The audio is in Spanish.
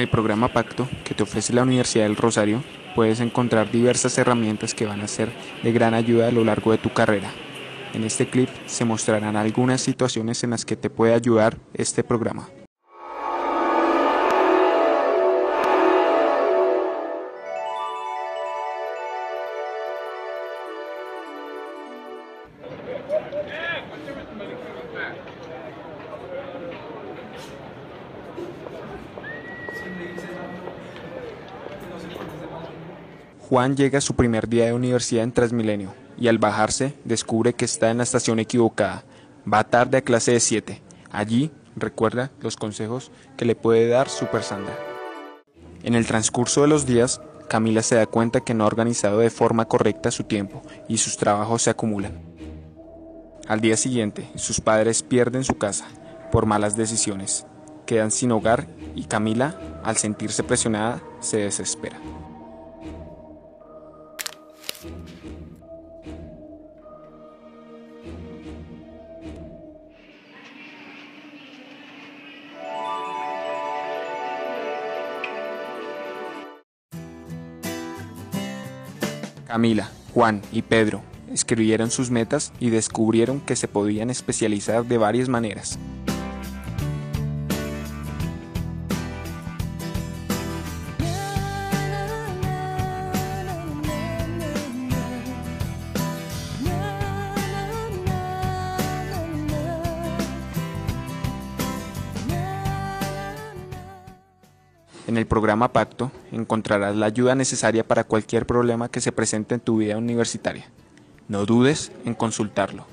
el programa Pacto que te ofrece la Universidad del Rosario, puedes encontrar diversas herramientas que van a ser de gran ayuda a lo largo de tu carrera. En este clip se mostrarán algunas situaciones en las que te puede ayudar este programa. Juan llega a su primer día de universidad en Transmilenio y al bajarse descubre que está en la estación equivocada. Va tarde a clase de 7. Allí recuerda los consejos que le puede dar Super Sandra. En el transcurso de los días, Camila se da cuenta que no ha organizado de forma correcta su tiempo y sus trabajos se acumulan. Al día siguiente, sus padres pierden su casa por malas decisiones. Quedan sin hogar y Camila, al sentirse presionada, se desespera. Camila, Juan y Pedro escribieron sus metas y descubrieron que se podían especializar de varias maneras. En el programa Pacto encontrarás la ayuda necesaria para cualquier problema que se presente en tu vida universitaria. No dudes en consultarlo.